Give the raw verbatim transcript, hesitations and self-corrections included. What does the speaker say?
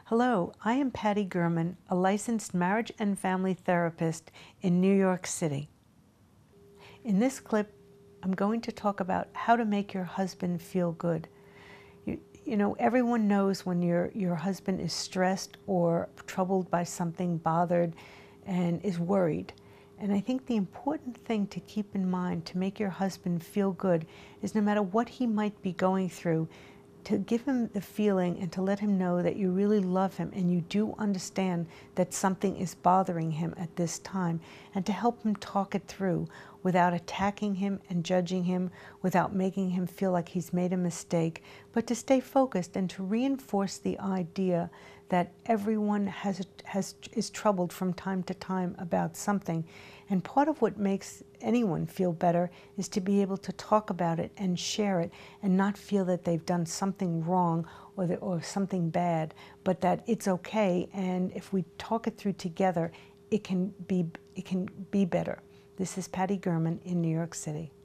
Hello, I am Patty Gurman, a licensed marriage and family therapist in New York City. In this clip, I'm going to talk about how to make your husband feel good. You, you know, everyone knows when your, your husband is stressed or troubled by something, bothered, and is worried. And I think the important thing to keep in mind to make your husband feel good is no matter what he might be going through, to give him the feeling and to let him know that you really love him and you do understand that something is bothering him at this time, and to help him talk it through without attacking him and judging him, without making him feel like he's made a mistake, but to stay focused and to reinforce the idea that everyone has, has is troubled from time to time about something. And part of what makes anyone feel better is to be able to talk about it and share it and not feel that they've done something wrong or, that, or something bad, but that it's okay, and if we talk it through together, it can be, it can be better. This is Patty Gurman in New York City.